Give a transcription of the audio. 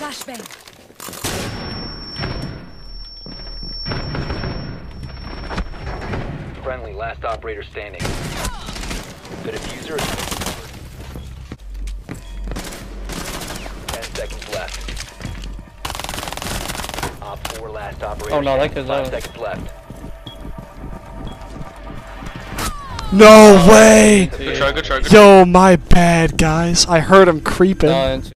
Flashbang. Friendly, last operator standing. The diffuser is 10 seconds left. Op 4, last operator. Oh no, that standing. goes 5 out. seconds left. No way! Good try, good try, good Yo, my bad, guys. I heard him creeping. try.